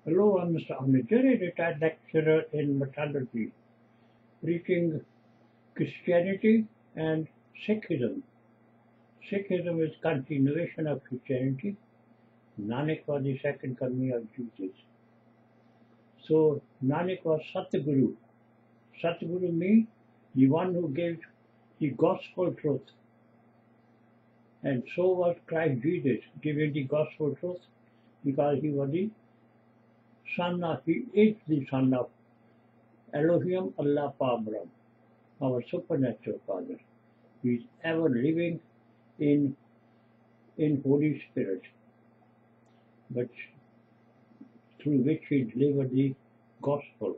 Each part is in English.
Hello, I'm Mr. Harmandir, retired lecturer in metallurgy, preaching Christianity and Sikhism. Sikhism is continuation of Christianity. Nanak was the second coming of Jesus. So Nanak was Satguru. Satguru means the one who gave the gospel truth. And so was Christ Jesus, giving the gospel truth because he was the he is the son of Elohim Allah Parbrahm, our supernatural Father. He is ever living in Holy Spirit, but through which he delivered the gospel.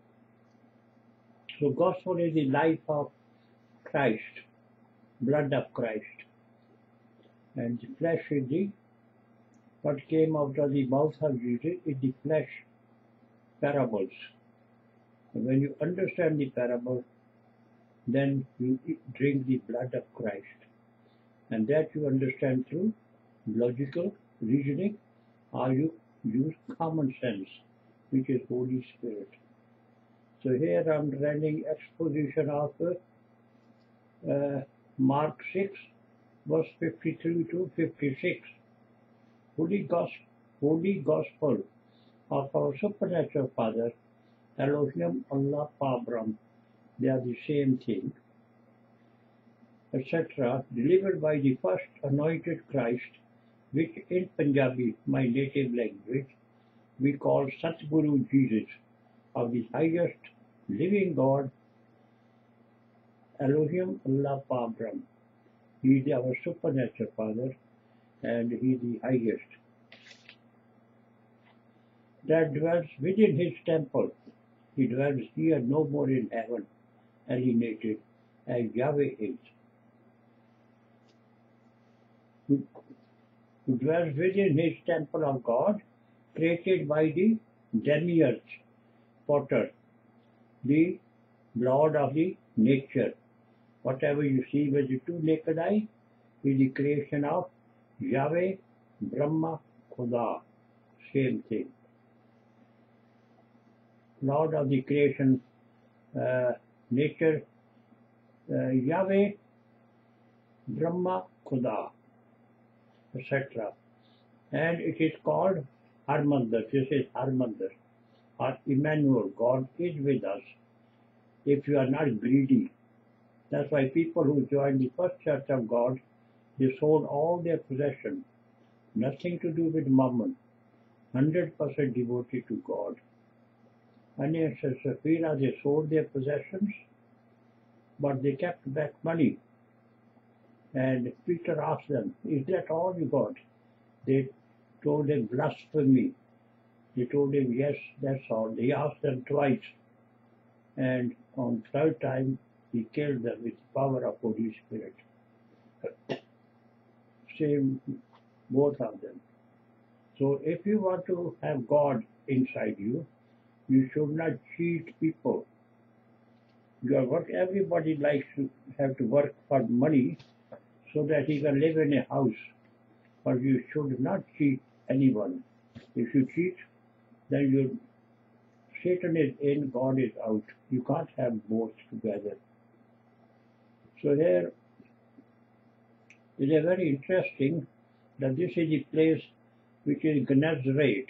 So gospel is the life of Christ, blood of Christ, and the flesh is the what came out of the mouth of Jesus is the flesh parables. And when you understand the parable, then you drink the blood of Christ. And that you understand through logical reasoning, or you use common sense, which is Holy Spirit. So here I'm running exposition of Mark 6, verse 53 to 56. Holy Gospel of our supernatural Father, Elohim Allah Parbrahm. They are the same thing, etc. Delivered by the First Anointed Christ, which in Punjabi, my native language, we call Satguru Jesus, of the highest living God, Elohim Allah Parbrahm. He is our supernatural Father, and he is the highest. That dwells within his temple. He dwells here no more in heaven, alienated, as Yahweh is. Who dwells within his temple of God, created by the demiurge, potter, the Lord of the nature. Whatever you see with the two naked eye is the creation of Yahweh, Brahma, Khudah. Same thing. Lord of the creation, nature, Yahweh, Brahma, Khudah, etc. And it is called Harmandir. This is Harmandir, or Emmanuel. God is with us if you are not greedy. That's why people who join the first church of God, they sold all their possessions, nothing to do with mammon, 100% devoted to God. And in St.Photina, they sold their possessions, but they kept back money. And Peter asked them, "Is that all you got?" They told him, "Blasphemy." They told him, "Yes, that's all." He asked them twice. And on the third time, he killed them with the power of Holy Spirit. Same, both of them. So if you want to have God inside you, you should not cheat people. Your work, everybody likes to have to work for money so that he can live in a house. But you should not cheat anyone. If you cheat, then Satan is in, God is out. You can't have both together. So here it is very interesting that this is the place which is Gennesaret,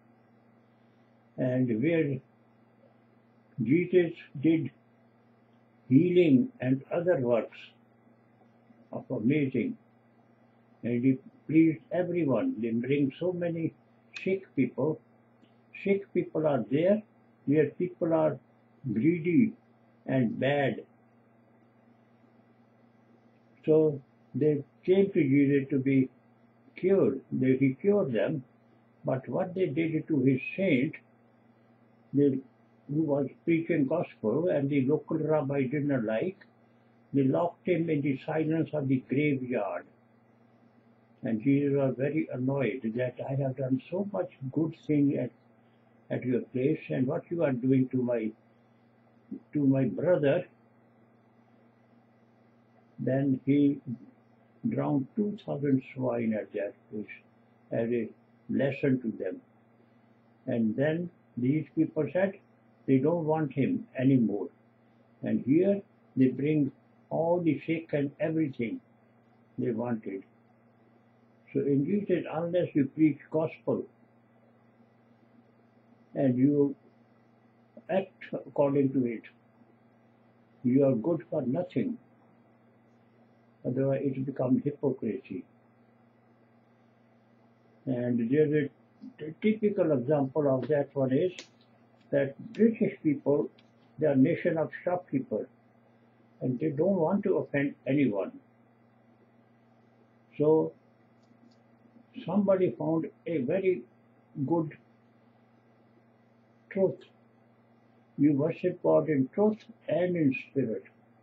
and where Jesus did healing and other works of amazing, and he pleased everyone. They bring so many sick people. Sick people are there where people are greedy and bad. So they came to Jesus to be cured. He cured them, but what they did to his saint, who was preaching gospel, and the local rabbi didn't like, they locked him in the silence of the graveyard. And Jesus was very annoyed that I have done so much good thing at your place, and what you are doing to my brother. Then he drowned 2,000 swine at that place as a lesson to them. And then these people said they don't want him anymore. And here they bring all the sick and everything they wanted. So in Jesus, unless you preach gospel and you act according to it, you are good for nothing. Otherwise it becomes hypocrisy. And there's a typical example of that one is that British people, they are a nation of shopkeepers and they don't want to offend anyone. So somebody found a very good truth. You worship God in truth and in spirit.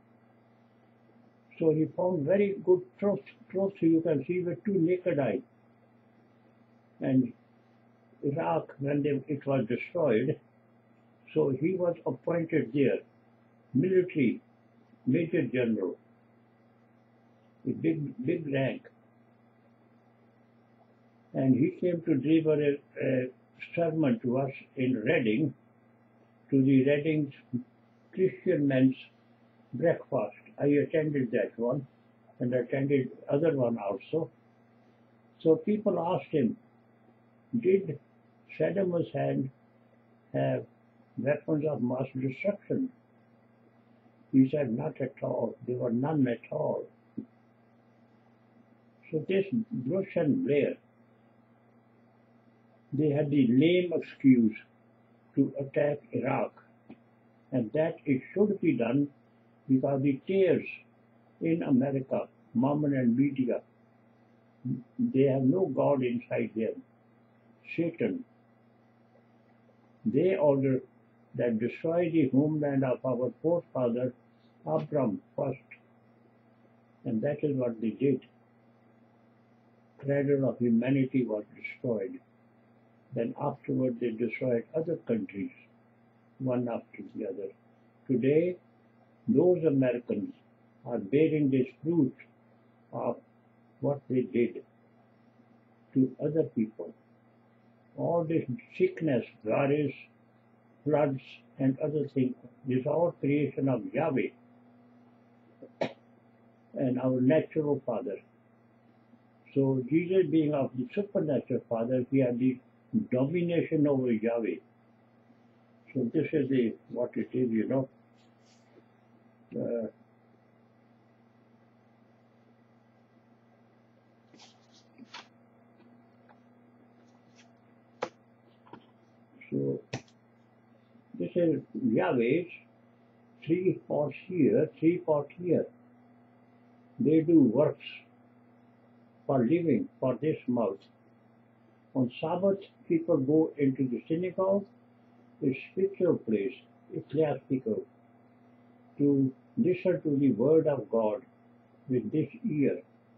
So he found very good truth. Truth you can see with two naked eyes. And Iraq, when it was destroyed, so he was appointed there, military, major general, a big rank. And he came to deliver a sermon to us in Reading, to the Reading Christian men's breakfast. I attended that one and attended other one also. So people asked him, did Saddam Hussein have weapons of mass destruction? He said, not at all. There were none at all. So this Bush and Blair, they had the lame excuse to attack Iraq, and that it should be done because the tares in America, Mormon and media, they have no God inside them, Satan. They order that destroy the homeland of our forefather Parbrahm first, and that is what they did. Cradle of humanity was destroyed. Then afterward they destroyed other countries, one after the other. Today, those Americans are bearing this fruit of what they did to other people. All this sickness, virus, floods, and other things is all creation of Yahweh and our natural Father. So Jesus being of the supernatural Father, he had the domination over Yahweh. So this is what it is, you know. So this is Yahweh's three parts here, three parts here. They do works for living for this mouth. On Sabbath, people go into the synagogue, a spiritual place, ecclesiastical, to listen to the word of God with this ear.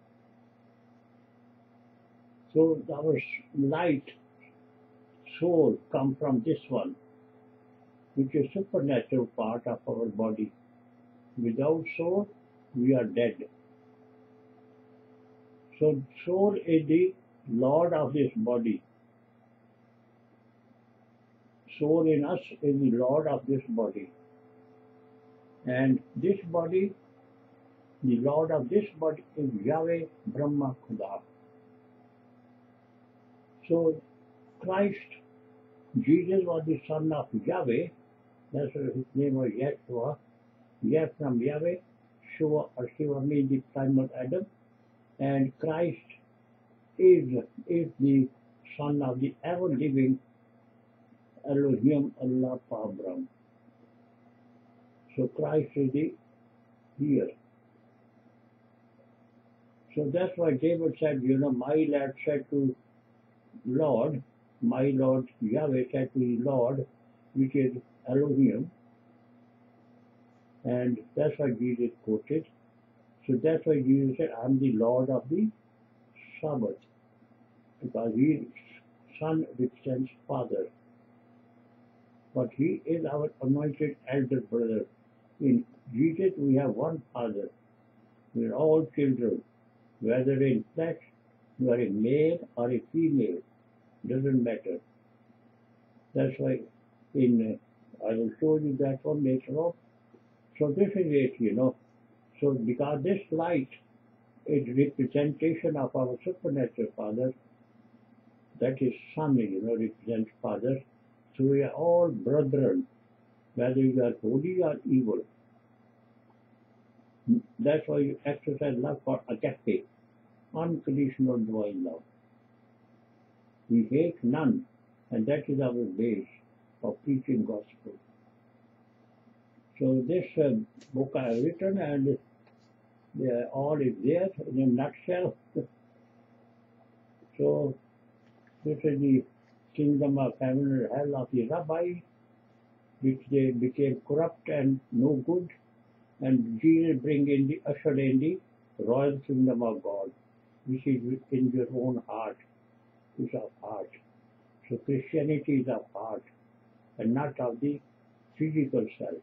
So our light, soul come from this one, which is supernatural part of our body. Without soul, we are dead. So soul is the Lord of this body. Soul in us is the Lord of this body. And this body, the Lord of this body is Yahweh, Brahma, Khudah. So Christ, Jesus was the son of Yahweh. That's why his name was Yeshua. Yah from Yahweh, Shua or Shiva means the primal Adam. And Christ is the son of the ever-living Elohim, Allah, Parbrahm. So Christ is here. So that's why David said, you know, my lad said to Lord, my Lord Yahweh said to the Lord, which is Elohim, and that's why Jesus quoted. So that's why Jesus said, I'm the Lord of the Sabbath, because he is Son represents Father. But he is our anointed elder brother. In Jesus we have one Father. We are all children, whether in flesh, you are a male or a female, doesn't matter. That's why I will show you that one later on. So this is it, So because this light is representation of our supernatural Father, that is Son, represents Father. So we are all brethren, whether you are holy or evil. That's why you exercise love for agape, unconditional divine love. We hate none, and that is our base of preaching gospel. So this book I have written, and all is there in a nutshell. So this is the kingdom of heaven and hell of the rabbi, which they became corrupt and no good, and Jesus ushered in the royal kingdom of God, which is in your own heart, is of heart. So Christianity is of heart, and not of the physical self.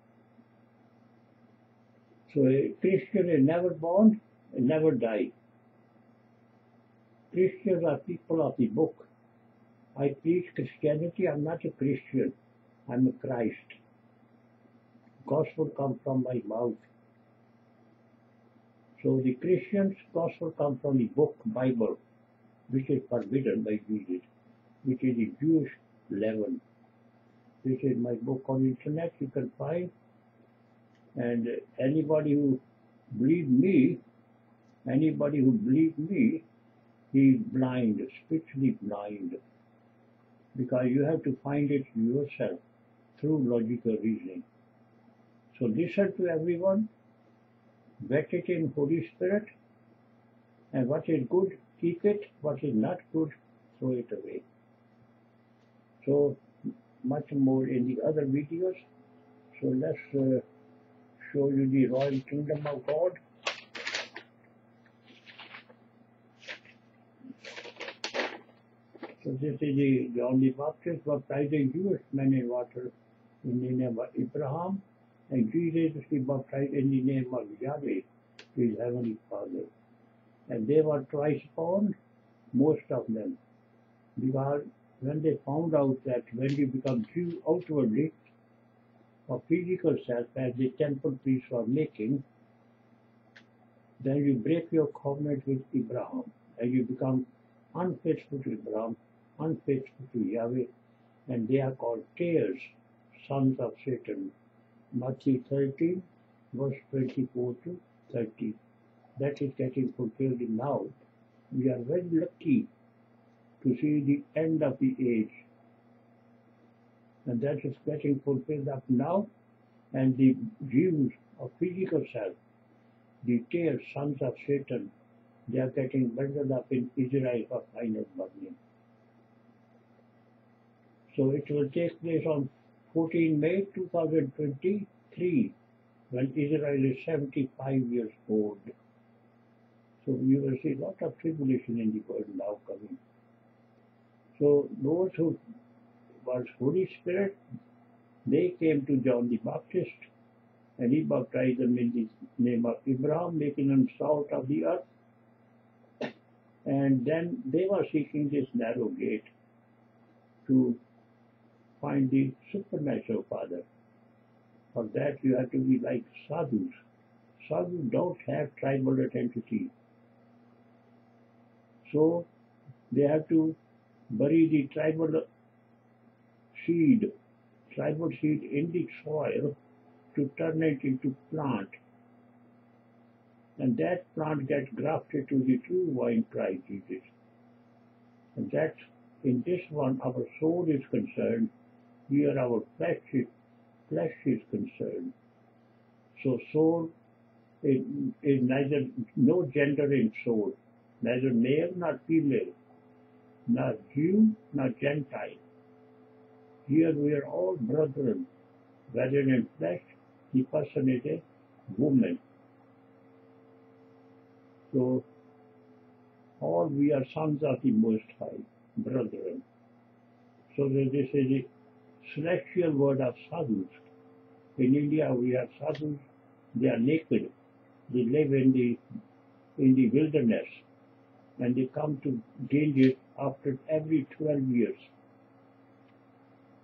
So a Christian is never born and never die. Christians are people of the book. I preach Christianity. I'm not a Christian. I'm a Christ. Gospel comes from my mouth. So the Christian's gospel comes from the book Bible, which is forbidden by Jesus, which is the Jewish leaven. This is my book on the internet. You can find. And anybody who believes me, he is blind, spiritually blind, because you have to find it yourself through logical reasoning. So listen to everyone, vet it in Holy Spirit, and what is good, keep it, what is not good, throw it away. So much more in the other videos. So let's show you the royal kingdom of God. So this is the John the Baptist baptizing Jewish men in water in the name of Abraham, and Jesus is baptized in the name of Yahweh, his heavenly Father. And they were twice born, most of them, because when they found out that when you become Jew outwardly, of physical self, as the temple priests were making, then you break your covenant with Abraham, and you become unfaithful to Abraham, unfaithful to Yahweh, and they are called tares, sons of Satan. Matthew 13, verse 24 to 30. That is getting fulfilled now. We are very lucky to see the end of the age. And that is getting fulfilled up now, and the Jews of physical self, the tares, sons of Satan, they are getting bundled up in Israel for final burning. So it will take place on 14 May 2023, when Israel is 75 years old. So you will see a lot of tribulation in the world now coming. So those who was Holy Spirit, they came to John the Baptist, and he baptized them in the name of Abraham, making them salt of the earth. And then they were seeking this narrow gate to find the supernatural Father. For that you have to be like sadhus. Sadhus don't have tribal identity. So they have to bury the tribal seed in the soil to turn it into plant. And that plant gets grafted to the true vine, Christ Jesus. And that's, in this one, our soul is concerned. Here our flesh is concerned. So soul is neither, no gender in soul, neither male nor female, nor Jew nor Gentile. Here we are all brethren, whether in flesh, the person is a woman. So all we are sons of the Most High, brethren. So this is the celestial word of sadhus. In India we have sadhus, they are naked, they live in the wilderness, and they come to Ganges after every 12 years.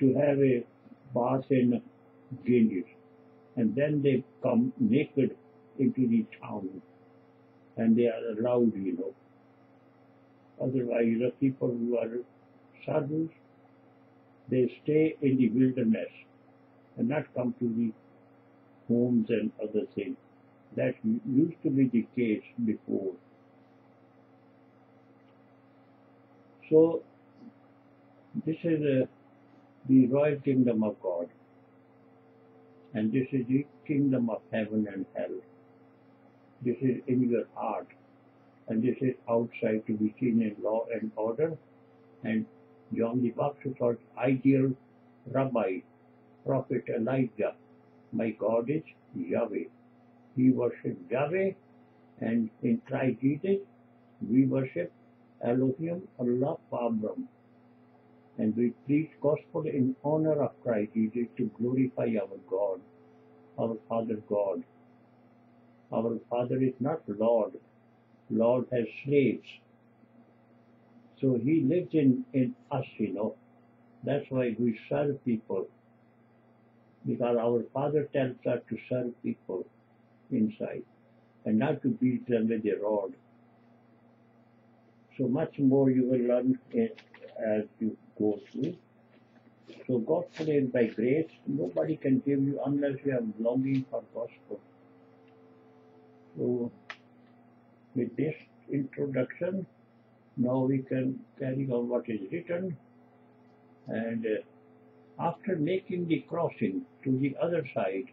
to have a bath in Ganges, and then they come naked into the town, and they are allowed, Otherwise, the people who are sadhus, they stay in the wilderness and not come to the homes and other things. That used to be the case before. So, this is the royal kingdom of God, and this is the kingdom of heaven and hell. This is in your heart, and this is outside to be seen in law and order. And John the Baptist was ideal rabbi, prophet Elijah. My God is Yahweh. He worshipped Yahweh, and in Christ Jesus we worship Elohim, Allah, Parbrahm. And we preach gospel in honor of Christ Jesus to glorify our God, our Father God. Our Father is not Lord. Lord has slaves. So He lives in us, That's why we serve people. Because our Father tells us to serve people inside and not to beat them with a rod. So much more you will learn as you go through. So gospel is by grace. Nobody can give you unless you have longing for gospel. So with this introduction, now we can carry on what is written. And after making the crossing to the other side,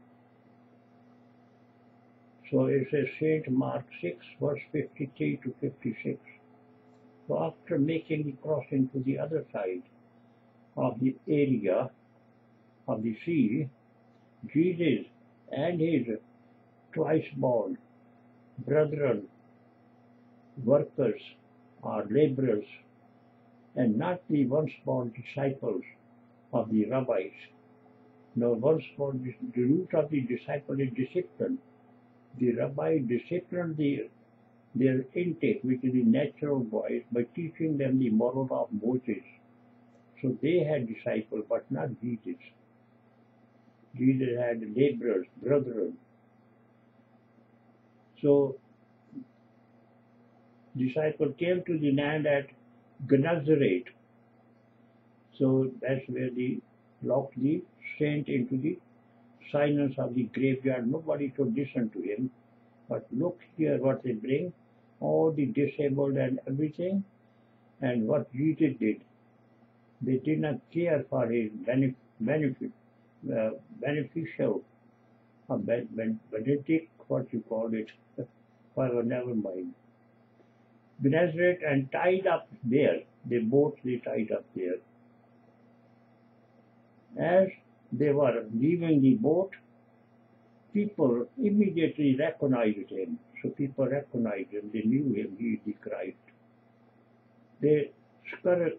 so it says St. Mark 6, verse 53 to 56. So after making the crossing to the other side of the area of the sea, Jesus and his twice-born brethren, workers or laborers, and not the once-born disciples of the rabbis. Now, once-born, the root of the disciple is discipline. The rabbi disciplined their intake, which is the natural boys, by teaching them the moral of Moses. So they had disciples, but not Jesus. Jesus had laborers, brethren. So, disciple came to the land at Gennesaret. So that's where they locked the saint into the silence of the graveyard. Nobody should listen to him. But look here what they bring, all the disabled and everything, and what Jesus did. They did not care for his beneficial, benedict, what you call it, however, never mind. Gennesaret and tied up there, they tied up there. As they were leaving the boat, people immediately recognized him. So people recognized him, they knew him, he is the Christ. They scurried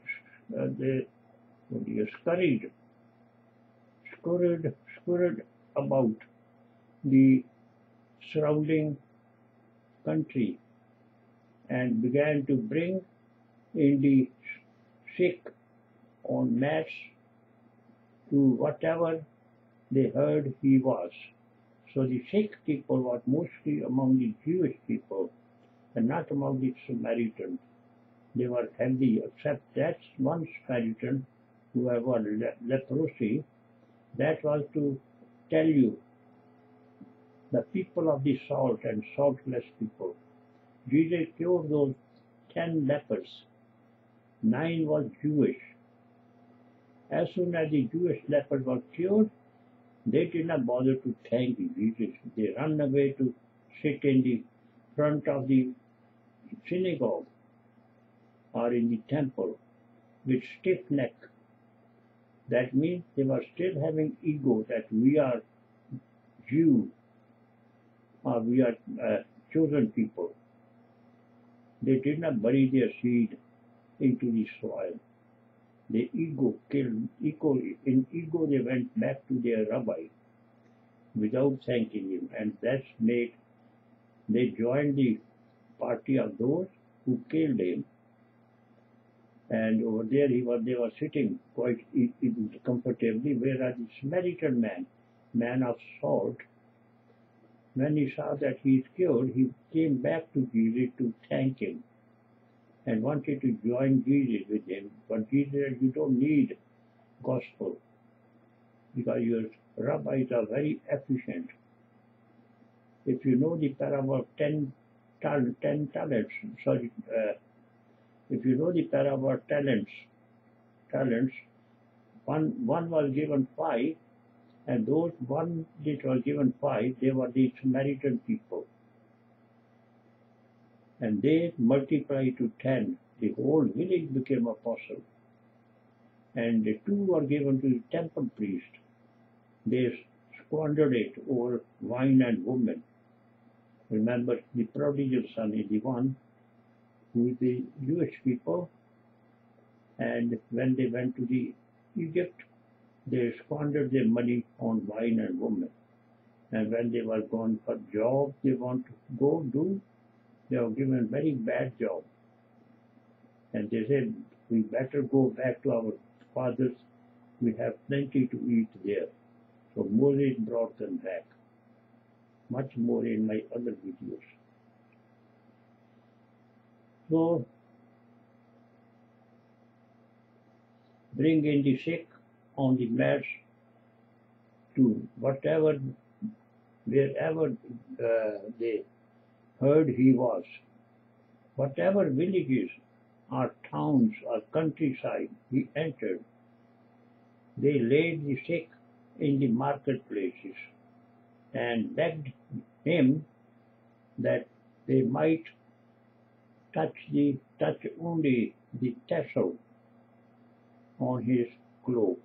about the surrounding country and began to bring in the sick en masse to whatever they heard he was. So the sick people were mostly among the Jewish people and not among the Samaritans. They were healthy, except that one Samaritan who had leprosy. That was to tell you, the people of the salt and saltless people. Jesus cured those 10 lepers. 9 was Jewish. As soon as the Jewish lepers were cured, they did not bother to thank Jesus. They ran away to sit in the front of the synagogue or in the temple with stiff neck. That means they were still having ego that we are Jew or we are chosen people. They did not bury their seed into the soil. The ego killed. In ego they went back to their rabbi without thanking him, and that's made they joined the party of those who killed him. And over there they were sitting quite comfortably, whereas the Samaritan man of salt, when he saw that he is cured, he came back to Jesus to thank him and wanted to join Jesus with him. But Jesus said, you don't need gospel because your rabbis are very efficient. If you know the parable of 10 talents, if you know the parable of talents, one was given 5, and those one that was given 5, they were the Samaritan people. And they multiplied to 10. The whole village became apostle. And the 2 were given to the temple priest. They squandered it over wine and women. Remember, the prodigal son is the one who is the Jewish people. And when they went to the Egypt, they squandered their money on wine and women. And when they were gone for job, they want to go do, they were given very bad job. And they said, we better go back to our fathers. We have plenty to eat there. So Moses brought them back. Much more in my other videos. So, bring in the sick on the mats to wherever they heard he was. Whatever villages or towns or countryside he entered, they laid the sick in the marketplaces and begged him that they might touch only the tassel on his cloak.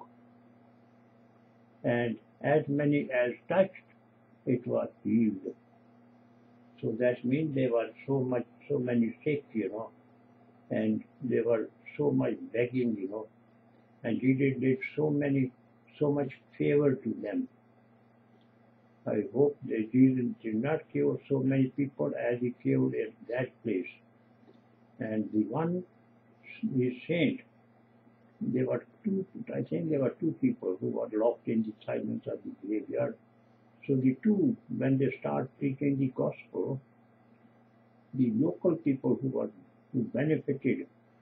And as many as touched, it was healed. So that means there were so many sick, and they were so much begging, and Jesus did so much favor to them. I hope that Jesus did not cure so many people as he cured at that place. And the one, the saint, I think there were 2 people who were locked in the silence of the graveyard. So the 2, when they start preaching the gospel, the local people who benefited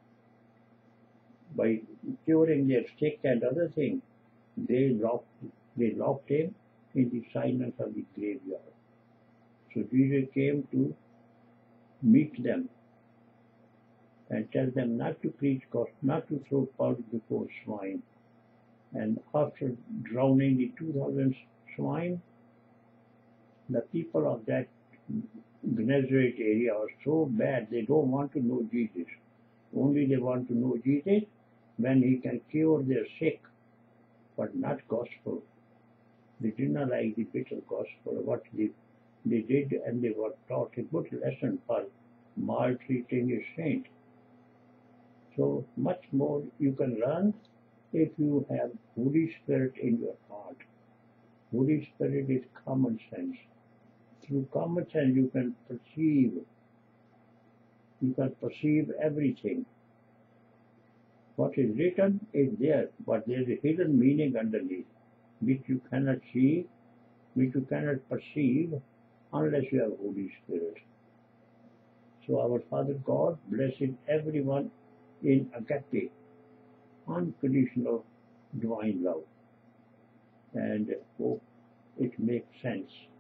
by curing their sick and other things, they locked him in the silence of the graveyard. So Jesus came to meet them and tell them not to preach gospel, not to throw pearls before swine. And after drowning the 2,000 swine, the people of that Gennesaret area are so bad, they don't want to know Jesus. Only they want to know Jesus when he can cure their sick, but not gospel. They did not like the bitter gospel, what they did, and they were taught a good lesson for maltreating a saint. So much more you can learn if you have Holy Spirit in your heart. Holy Spirit is common sense. Through common sense you can perceive everything. What is written is there, but there is a hidden meaning underneath, which you cannot see, which you cannot perceive unless you have Holy Spirit. So our Father God blesses everyone in agape, unconditional divine love, and hope it makes sense.